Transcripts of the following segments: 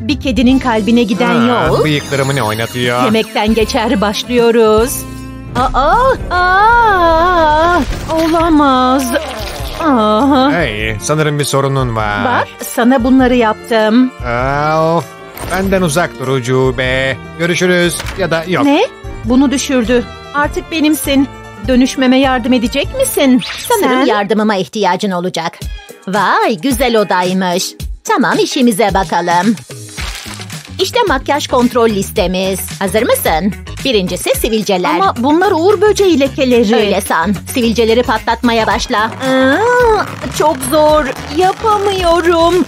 Bir kedinin kalbine giden yol. Bıyıklarımı ne oynatıyor? Yemekten geçer, başlıyoruz. Olamaz. Hey, sanırım bir sorunun var. Bak, sana bunları yaptım. Of, benden uzak dur ucube. Görüşürüz ya da yok. Ne? Bunu düşürdü. Artık benimsin. Dönüşmeme yardım edecek misin? Sanırım yardımıma ihtiyacın olacak. Vay, güzel odaymış. Tamam, işimize bakalım. İşte makyaj kontrol listemiz. Hazır mısın? Birincisi sivilceler. Ama bunlar uğur böceği lekeleri. Öyle san. Sivilceleri patlatmaya başla. Çok zor. Yapamıyorum.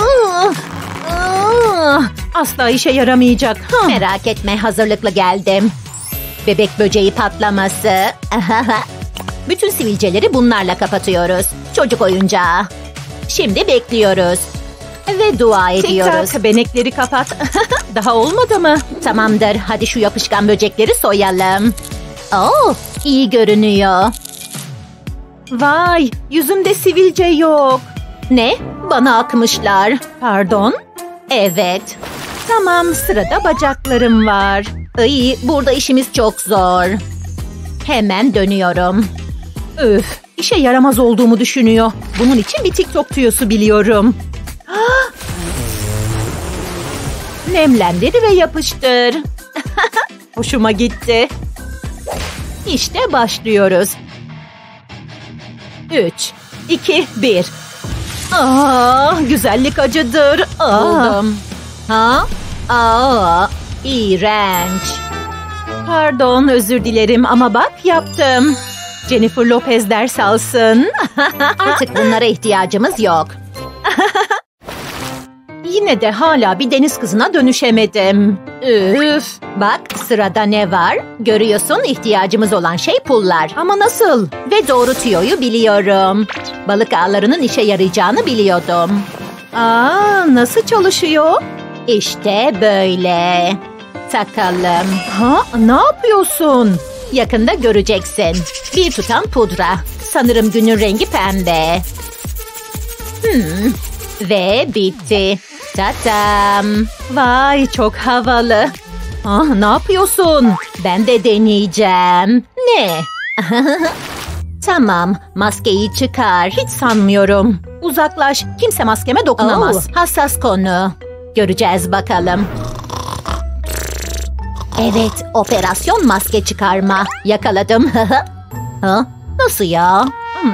Asla işe yaramayacak. Merak etme, hazırlıklı geldim. Bebek böceği patlaması. Bütün sivilceleri bunlarla kapatıyoruz. Çocuk oyuncağı. Şimdi bekliyoruz. Ve dua ediyoruz. Tik tak, benekleri kapat. Daha olmadı mı? Tamamdır. Hadi şu yapışkan böcekleri soyalım. İyi görünüyor. Vay, yüzümde sivilce yok. Ne? Bana akmışlar. Pardon? Evet. Tamam, sırada bacaklarım var. İyi, burada işimiz çok zor. Hemen dönüyorum. Üf, işe yaramaz olduğumu düşünüyor. Bunun için bir TikTok tüyosu biliyorum. Nemlendir ve yapıştır. Hoşuma gitti. İşte başlıyoruz. 3, 2, 1. Güzellik acıdır. Buldum. İğrenç. Pardon, özür dilerim ama bak yaptım. Jennifer Lopez ders alsın. Artık bunlara ihtiyacımız yok. Yine de hala bir deniz kızına dönüşemedim. Üf. Bak, sırada ne var? Görüyorsun, ihtiyacımız olan şey pullar. Ama nasıl? Ve doğru tüyoyu biliyorum. Balık ağlarının işe yarayacağını biliyordum. Nasıl çalışıyor? İşte böyle. Takalım. Ne yapıyorsun? Yakında göreceksin. Bir tutam pudra. Sanırım günün rengi pembe. Ve bitti. Tatam. Vay, çok havalı. Ne yapıyorsun? Ben de deneyeceğim. Ne? Tamam, maskeyi çıkar. Hiç sanmıyorum. Uzaklaş, kimse maskeme dokunamaz. Hassas konu. Göreceğiz bakalım. Evet, operasyon maske çıkarma. Yakaladım. Nasıl ya?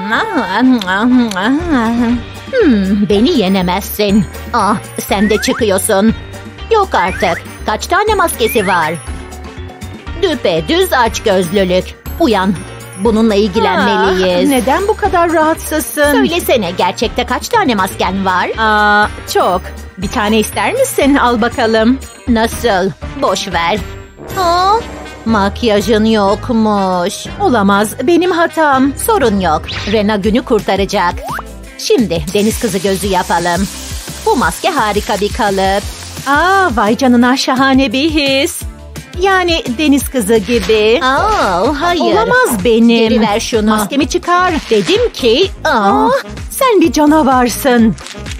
Beni yenemezsin. Sen de çıkıyorsun. Yok artık. Kaç tane maskesi var? Düpedüz açgözlülük. Uyan. Bununla ilgilenmeliyiz. Neden bu kadar rahatsızsın? Söylesene, gerçekte kaç tane masken var? Çok. Bir tane ister misin? Al bakalım. Nasıl? Boş ver. Makyajın yokmuş. Olamaz, benim hatam. Sorun yok. Rena günü kurtaracak. Şimdi deniz kızı gözü yapalım. Bu maske harika bir kalıp. Vay canına, şahane bir his. Yani deniz kızı gibi. Hayır. Olamaz benim. Geri ver şunu. Maskemi çıkar. Dedim ki. Sen bir canavarsın.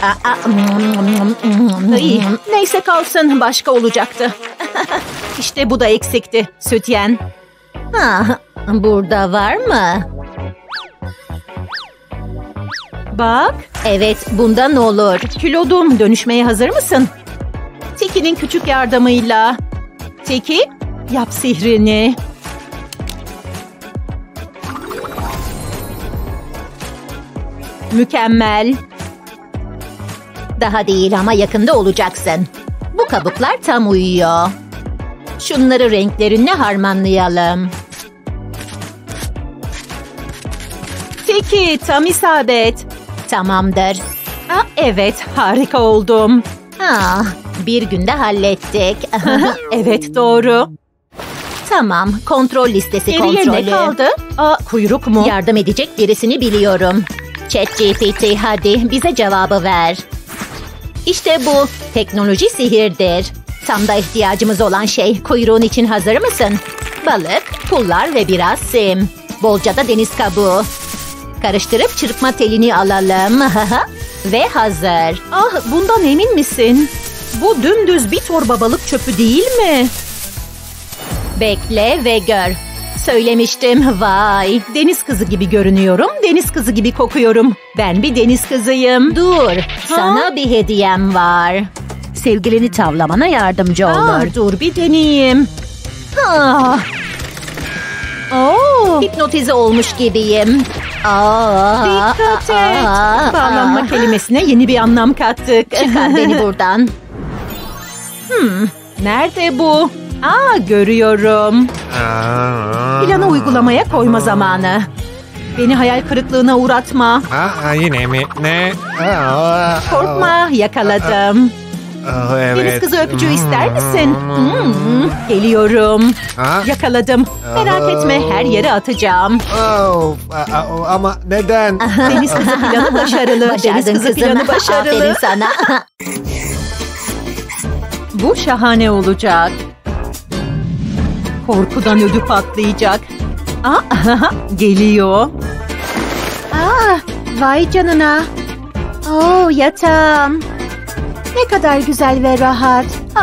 Neyse kalsın, başka olacaktı. İşte bu da eksikti. Sütyen. Burada var mı? Bak. Evet, bundan olur. Kilodum, dönüşmeye hazır mısın? Tiki'nin küçük yardımıyla. Tiki, yap sihrini. Mükemmel. Daha değil ama yakında olacaksın. Bu kabuklar tam uyuyor. Şunları renklerinle harmanlayalım. Tiki, tam isabet. Tamamdır. Evet, harika oldum. Bir günde hallettik. Evet, doğru. Tamam, kontrol listesi Geriye kontrolü. ne kaldı? Kuyruk mu? Yardım edecek birisini biliyorum. ChatGPT, hadi bize cevabı ver. İşte bu. Teknoloji sihirdir. Tam da ihtiyacımız olan şey. Kuyruğun için hazır mısın? Balık, pullar ve biraz sim. Bolca da deniz kabuğu. Karıştırıp çırpma telini alalım. Ve hazır. Bundan emin misin? Bu dümdüz bir torba balık çöpü değil mi? Bekle ve gör. Söylemiştim, vay. Deniz kızı gibi görünüyorum, deniz kızı gibi kokuyorum. Ben bir deniz kızıyım. Dur, sana bir hediyem var. Sevgilini tavlamana yardımcı olur. Dur bir deneyeyim. Ah. Oo. Hipnotize olmuş gibiyim. Dikkat et. Bağlanma kelimesine yeni bir anlam kattık. Çıkar beni buradan. Nerede bu? Görüyorum. Planı uygulamaya koyma zamanı. Beni hayal kırıklığına uğratma. Yine mi? Ne? Korkma, yakaladım. Evet. Deniz kızı öpücüğü ister misin? Geliyorum. Yakaladım. Merak etme, her yere atacağım. Ama neden? Deniz kızı planı başarılı. Deniz Başardın kızı kızım. planı başarılı. Aferin sana. Bu şahane olacak. Korkudan ödü patlayacak. Geliyor. Vay canına. Yatağım. Ne kadar güzel ve rahat.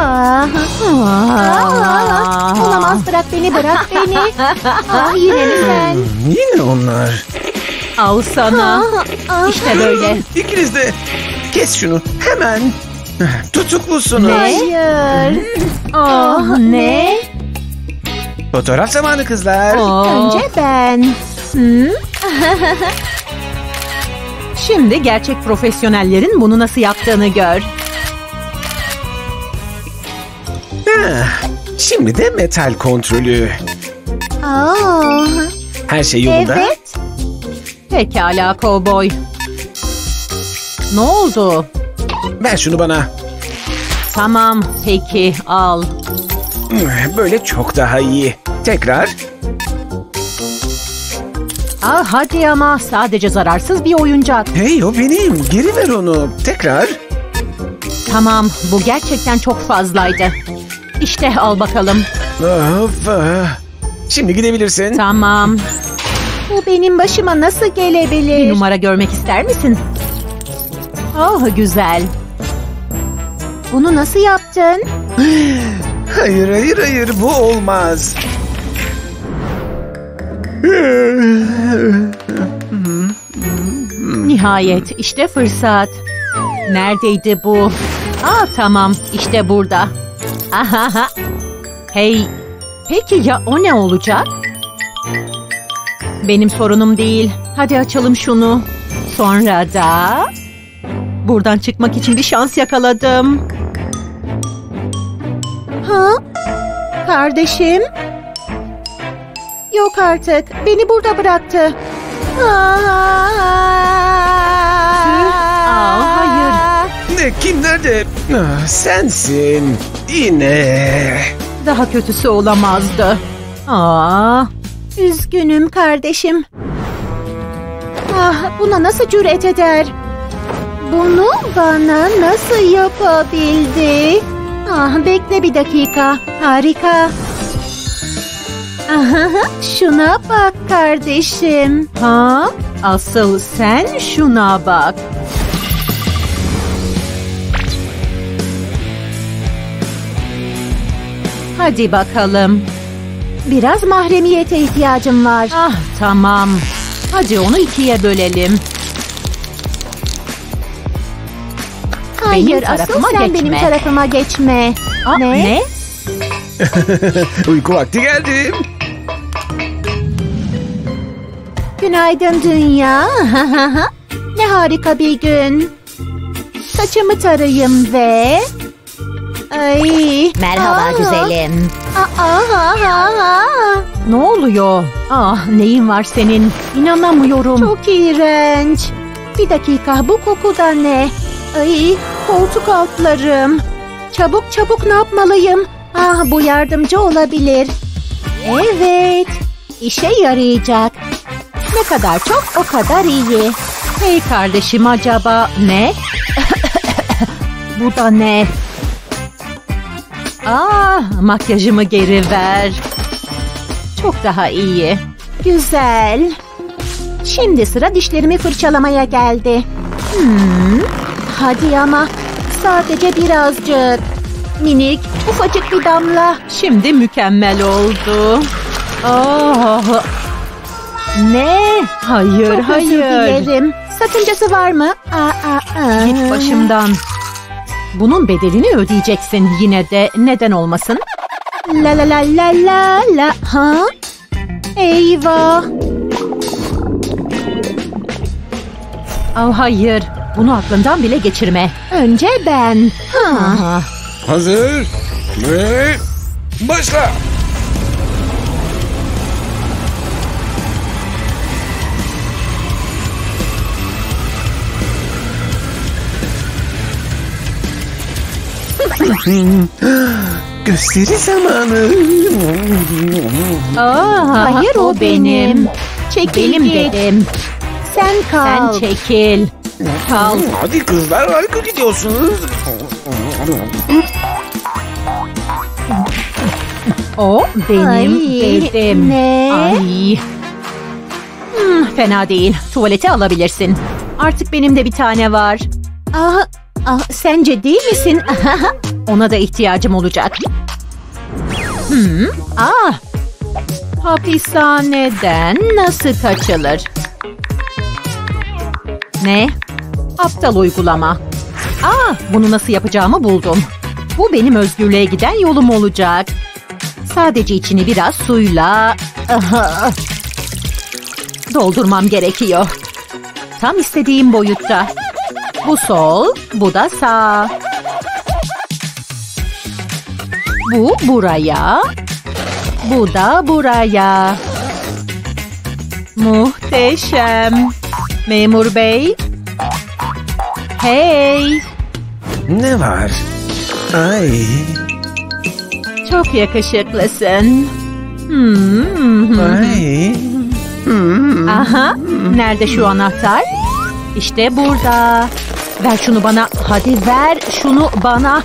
Olamaz, bırak beni, bırak beni. Yine mi sen? Yine onlar. Al sana. İşte böyle. İkiniz de. Kes şunu hemen. Tutuklusunuz. Hayır. Ne? Fotoğraf zamanı kızlar. Önce ben. Şimdi gerçek profesyonellerin bunu nasıl yaptığını gör. Şimdi de metal kontrolü. Her şey yolunda. Evet. Pekala kovboy. Ne oldu? Ver şunu bana. Tamam, peki al. Böyle çok daha iyi. Tekrar. Hadi ama sadece zararsız bir oyuncak. Hey, o benim. Geri ver onu. Tekrar. Tamam, bu gerçekten çok fazlaydı. İşte al bakalım. Of. Şimdi gidebilirsin. Tamam. Bu benim başıma nasıl gelebilir? Bir numara görmek ister misin? Güzel. Bunu nasıl yaptın? Hayır, bu olmaz. Nihayet, işte fırsat. Neredeydi bu? Tamam, işte burada. Hey, peki ya o ne olacak? Benim sorunum değil. Hadi açalım şunu. Sonra da... Buradan çıkmak için bir şans yakaladım. Kardeşim? Yok artık. Beni burada bıraktı. Hayır. Ne, kim nerede? Sensin. Yine. Daha kötüsü olamazdı. Üzgünüm kardeşim. Buna nasıl cüret eder? Bunu bana nasıl yapabildi? Bekle bir dakika. Harika. Şuna bak kardeşim. Asıl sen şuna bak. Hadi bakalım. Biraz mahremiyete ihtiyacım var. Tamam. Hadi onu ikiye bölelim. Hayır, Benim tarafıma asıl sen geçme. benim tarafıma geçme. Ne? Uyku vakti geldi. Günaydın dünya. Ne harika bir gün. Saçımı tarayayım ve... Merhaba güzelim. Ne oluyor? Neyin var senin? İnanamıyorum. Çok iğrenç. Bir dakika, bu koku da ne? Koltuk altlarım. Çabuk ne yapmalıyım? Bu yardımcı olabilir. Evet. İşe yarayacak. Ne kadar çok o kadar iyi. Hey kardeşim, acaba ne? Bu da ne? Makyajımı geri ver. Çok daha iyi. Güzel. Şimdi sıra dişlerimi fırçalamaya geldi. Hadi ama Sadece birazcık. Minik, ufacık bir damla. Şimdi mükemmel oldu. Ah. Ne? Hayır, Çok özür hayır. dilerim. Sakıncası var mı? Git başımdan. Bunun bedelini ödeyeceksin yine de. Neden olmasın? La la la la la la. Ha? Eyvah. Ah, hayır. Bunu aklından bile geçirme. Önce ben. Ha. Hazır ve başla. Gösteri zamanı. Hayır, o benim. Çekil Benim git. dedim. Sen kal. Sen çekil. Kal. Hadi kızlar, harika gidiyorsunuz. O benim Ay, dedim. ne? Ay. Fena değil. Tuvalete alabilirsin. Artık benim de bir tane var. Sence değil misin? Ona da ihtiyacım olacak. Hapishaneden nasıl kaçılır? Ne? Aptal uygulama. Bunu nasıl yapacağımı buldum. Bu benim özgürlüğe giden yolum olacak. Sadece içini biraz suyla doldurmam gerekiyor. Tam istediğim boyutta. Bu sol, bu da sağ. Bu buraya, bu da buraya. Muhteşem. Memur bey. Hey. Ne var? Ay. Çok yakışıklısın. Ay. Aha. Nerede şu anahtar? İşte burada. Ver şunu bana. Hadi ver şunu bana.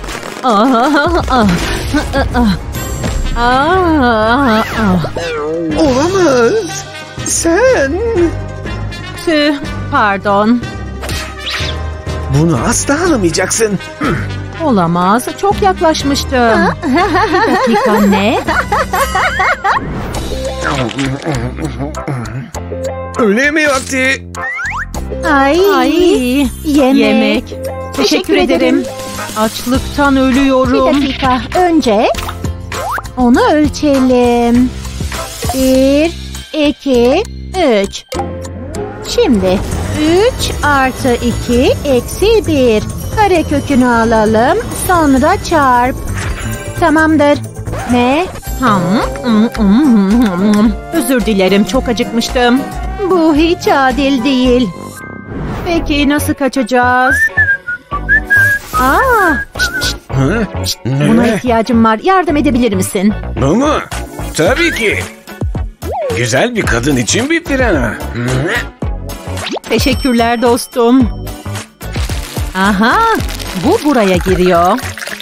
Olamaz. Sen. Tüh. Pardon. Bunu asla alamayacaksın. Olamaz. Çok yaklaşmıştım. Bir dakika ne? Öğle yemeği vakti. Ay. Yemek. Teşekkür ederim. Açlıktan Bir ölüyorum. dakika. Önce onu ölçelim. 1, 2, 3. Şimdi 3 artı 2 eksi 1. Karekökünü alalım. Sonra çarp. Tamamdır. Ne? Özür dilerim. Çok acıkmıştım. Bu hiç adil değil. Peki nasıl kaçacağız? Hı? Buna ihtiyacım var. Yardım edebilir misin? Bu mu? Tabii ki. Güzel bir kadın için bir plan. Teşekkürler dostum. Aha, bu buraya giriyor.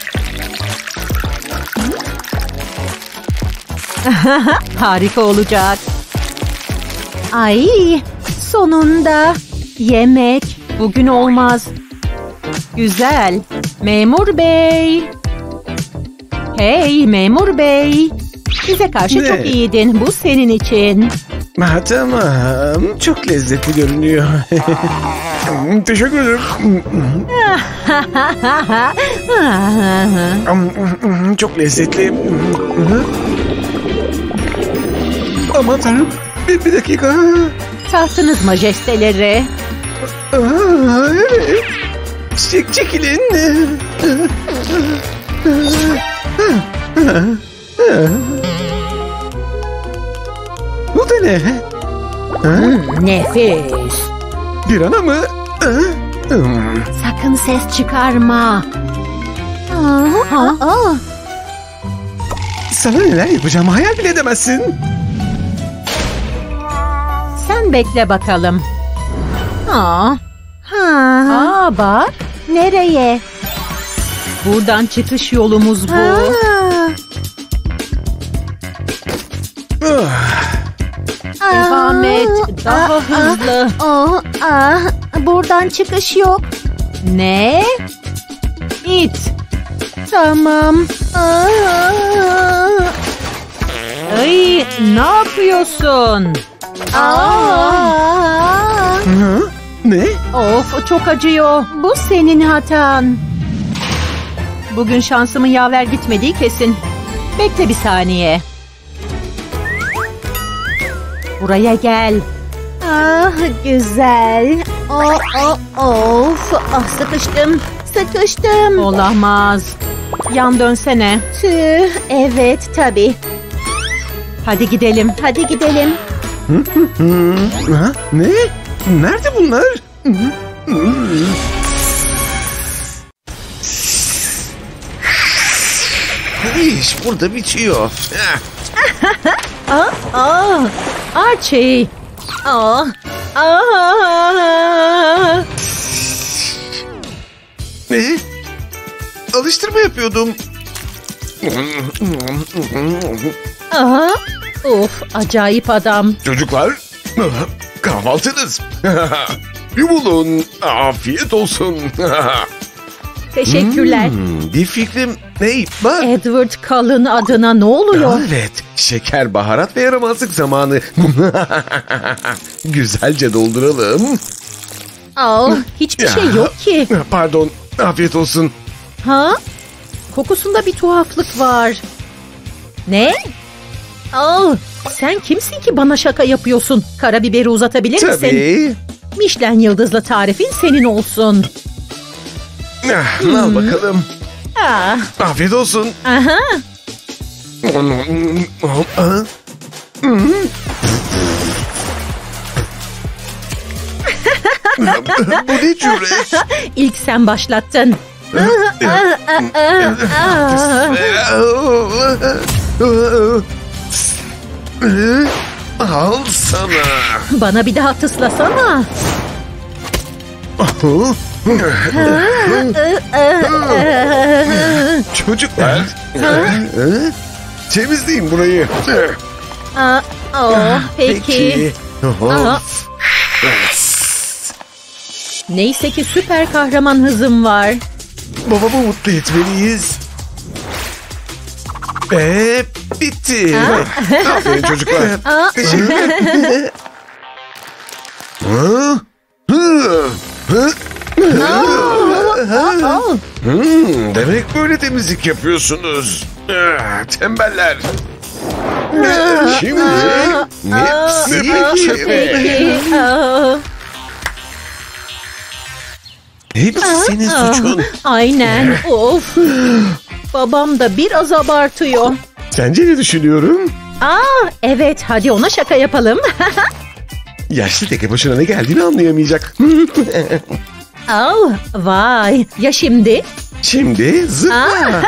Harika olacak. Ay, sonunda. Yemek bugün olmaz. Güzel. Memur bey. Hey memur bey. Bize karşı Ne? çok iyiydin. Bu senin için. Ha, tamam. Çok lezzetli görünüyor. Teşekkür ederim. Çok lezzetli. Aman tanrım. Bir dakika. Tahtınız majesteleri. Evet. Çekilin. Bu da ne? Nefis. Bir ana mı? Sakın ses çıkarma. Sana neler yapacağımı hayal bile edemezsin. Sen bekle bakalım. Ha. Bak. Nereye? Buradan çıkış yolumuz bu. Devam et. Daha hızlı. Buradan çıkış yok. Ne? İt. Tamam. Ay, ne yapıyorsun? Ne? Of, çok acıyor. Bu senin hatan. Bugün şansımın yaver gitmediği kesin. Bekle bir saniye. Buraya gel. Ah güzel. Of. Ah sıkıştım. Olamaz. Yan dönsene. Tüh. Evet tabii. Hadi gidelim. Hadi gidelim. Ha? Ne? Nerede bunlar? İş burada bitiyor. Archie. Ne? Alıştırma yapıyordum. Of, acayip adam. Çocuklar, kahvaltınız. Bir bulun, afiyet olsun. Teşekkürler. Bir fikrim. Hey, bak. Edward Cullen adına ne oluyor? Evet, şeker, baharat ve yaramazlık zamanı. Güzelce dolduralım. Hiçbir şey yok ki. Pardon, afiyet olsun. Ha? Kokusunda bir tuhaflık var. Ne? Sen kimsin ki bana şaka yapıyorsun? Karabiberi uzatabilir misin? Tabii. Michelin yıldızlı tarifin senin olsun. Al bakalım. Ah, Afiyet olsun. aha. Bu ne cüret? İlk sen başlattın. Al sana. Bana bir daha tıslasana. Çocuklar. Temizleyin burayı. Peki. Neyse ki süper kahraman hızım var. Babamı mutlu etmeliyiz. Ve bitti. Aferin çocuklar. Teşekkürler. Demek böyle temizlik yapıyorsunuz. Tembeller. Şimdi hepsi çöpe. Peki. Hepsi senin suçun. Aynen. Of. Babam da biraz abartıyor. Sence ne düşünüyorum? Evet, hadi ona şaka yapalım. Yaşlı teke başına ne geldiğini anlayamayacak. Vay. Ya şimdi? Şimdi zıpla.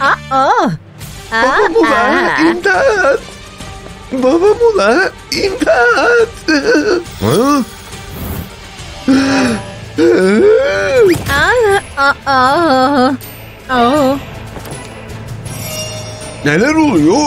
Babam ula imdat. Babam ula imdat. Neler oluyor?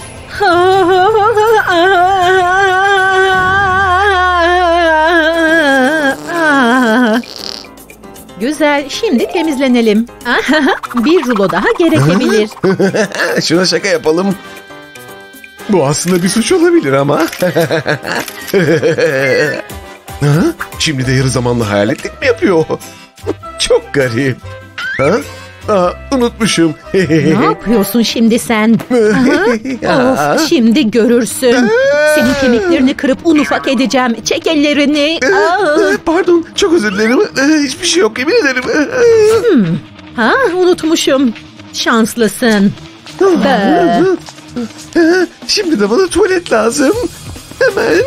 Güzel, şimdi temizlenelim. Bir rulo daha gerekebilir. Şuna şaka yapalım. Bu aslında bir suç olabilir ama. Şimdi de yarı zamanlı hayaletlik mi yapıyor? Çok garip. Unutmuşum. Ne yapıyorsun şimdi sen? Of, şimdi görürsün. Senin kemiklerini kırıp un ufak edeceğim. Çek ellerini. Pardon, çok özür dilerim. Hiçbir şey yok, emin ederim. Unutmuşum. Şanslısın. Şimdi de bana tuvalet lazım. Hemen.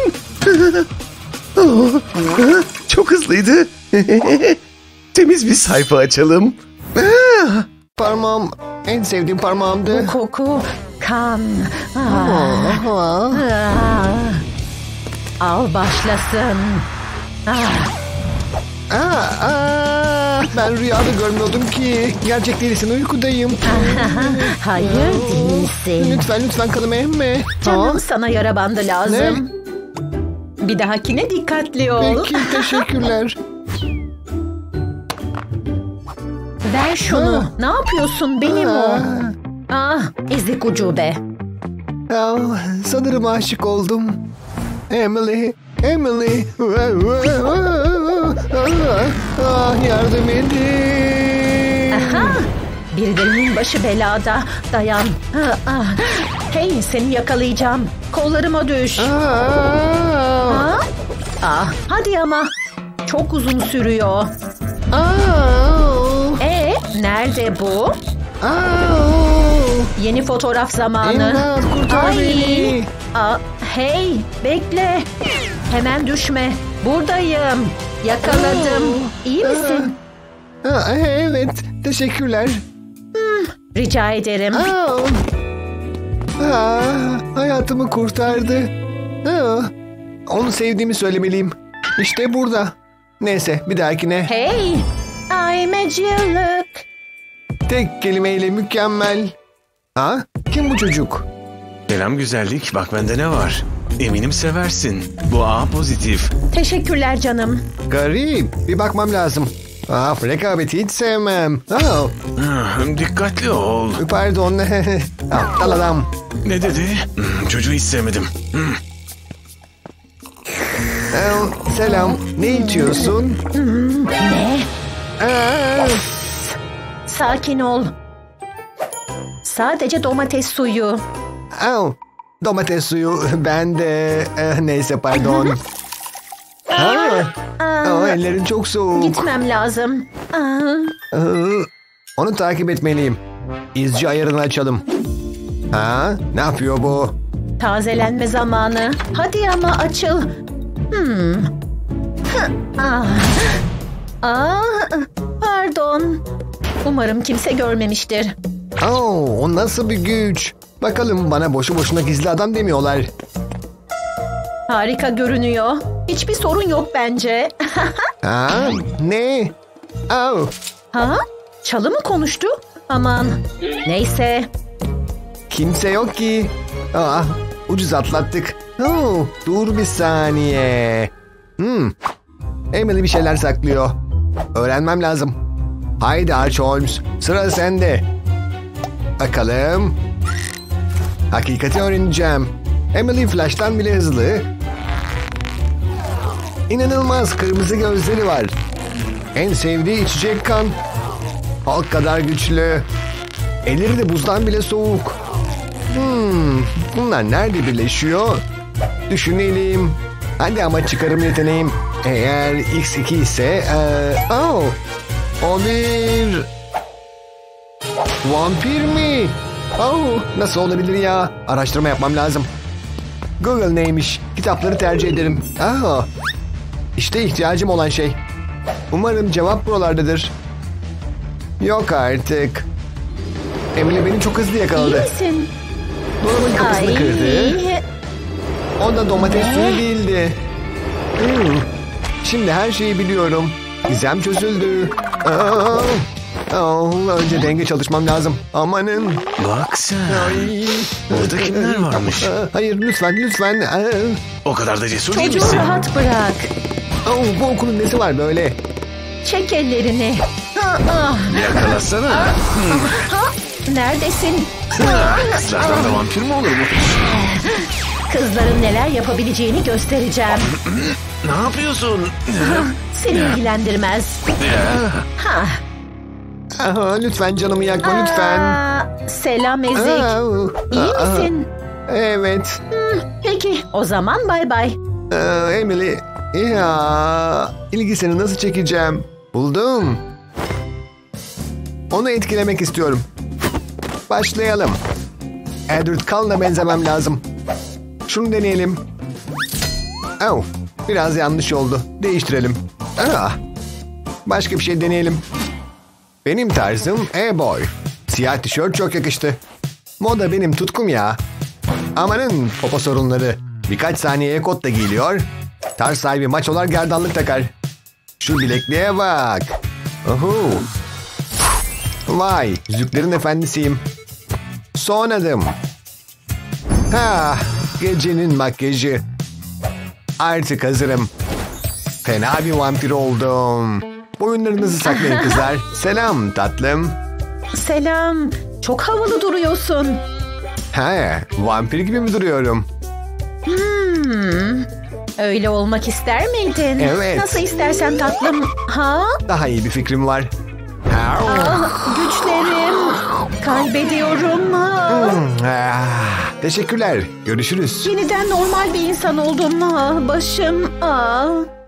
Çok hızlıydı. Temiz bir sayfa açalım. Parmağım en sevdiğim parmağımdı. Koku, kan. Al başlasın. Ben rüyada görmüyordum ki. Gerçek değilsin, uykudayım. Hayır değilsin. Lütfen kanımı emme. Canım, sana yara bandı lazım. Bir dahakine dikkatli ol. Peki, teşekkürler. Ver şunu. Ne yapıyorsun? Benim o. Ah, ezik ucube. Sanırım aşık oldum. Emily. Yardım edin. Aha, birilerinin başı belada. Dayan. Hey, seni yakalayacağım. Kollarıma düş. Hadi ama. Çok uzun sürüyor. Nerede bu? Yeni fotoğraf zamanı. İmdat, kurtar beni. Hey, bekle. Hemen düşme. Buradayım. Yakaladım. İyi misin? Evet, teşekkürler. Rica ederim. Hayatımı kurtardı. Onu sevdiğimi söylemeliyim. İşte burada. Neyse, bir dahakine. Hey, I'm a Jill. Tek kelimeyle mükemmel. Kim bu çocuk? Selam güzellik, bak bende ne var? Eminim seversin. Bu A pozitif. Teşekkürler canım. Garip. Bir bakmam lazım. Rekabeti hiç sevmem. Dikkatli ol. Pardon. Aptal adam. Ne dedi? Çocuğu hiç sevmedim. Selam. Ne içiyorsun? Ne? Sakin ol. Sadece domates suyu. Domates suyu. Ben de... neyse pardon. Ellerin çok soğuk. Gitmem lazım. Onu takip etmeliyim. İzci ayarını açalım. Ne yapıyor bu? Tazelenme zamanı. Hadi ama açıl. Pardon. Umarım kimse görmemiştir. O nasıl bir güç? Bakalım, bana boşu boşuna gizli adam demiyorlar. Harika görünüyor. Hiçbir sorun yok bence. Ne? Çalı mı konuştu? Aman. Neyse. Kimse yok ki. Ucuz atlattık. Dur bir saniye. Emily bir şeyler saklıyor. Öğrenmem lazım. Haydi Arch Holmes, sıra sende. Bakalım. Hakikati öğreneceğim. Emily Flash'tan bile hızlı. İnanılmaz kırmızı gözleri var. En sevdiği içecek kan. Halk kadar güçlü. Elleri de buzdan bile soğuk. Bunlar nerede birleşiyor? Düşünelim. Hadi ama çıkarım yeteneğim. Eğer X2 ise... O bir... Vampir mi? Nasıl olabilir ya? Araştırma yapmam lazım. Google neymiş? Kitapları tercih ederim. İşte ihtiyacım olan şey. Umarım cevap buralardadır. Yok artık. Emily beni çok hızlı yakaladı. İyi misin? Dolabın kapısını kırdı. Ondan domates suyu değildi. Şimdi her şeyi biliyorum. Gizem çözüldü. Önce denge çalışmam lazım. Amanın. Bak sen. Burada kimler varmış? Hayır, lütfen. O kadar da cesur değil Çocuğu misin? rahat bırak. Bu okulun nesi var böyle? Çek ellerini. Yakalasana. Neredesin? Kızlardan da vampir mi olur bu? Kızların neler yapabileceğini göstereceğim. Ne yapıyorsun? Seni ilgilendirmez. Lütfen canımı yakma, lütfen. Selam ezik. İyi misin? Evet. Peki, o zaman bay bay. Emily. İlgisini nasıl çekeceğim? Buldum. Onu etkilemek istiyorum. Başlayalım. Edward Cullen'a benzemem lazım. Şunu deneyelim. Biraz yanlış oldu. Değiştirelim. Başka bir şey deneyelim. Benim tarzım E-boy. Siyah tişört çok yakıştı. Moda benim tutkum ya. Amanın popo sorunları. Birkaç saniyeye kot da giyiliyor. Tarz sahibi maçolar gerdanlık takar. Şu bilekliğe bak. Vay, yüzüklerin efendisiyim. Son adım. Gecenin makyajı. Artık hazırım. Fena bir vampir oldum. Boyunlarınızı saklayın kızlar. Selam tatlım. Selam. Çok havalı duruyorsun. He, vampir gibi mi duruyorum? Öyle olmak ister miydin? Evet. Nasıl istersen tatlım. Ha? Daha iyi bir fikrim var. Güçlerim. Kaybediyorum. Teşekkürler. Görüşürüz. Yeniden normal bir insan oldum. Başım.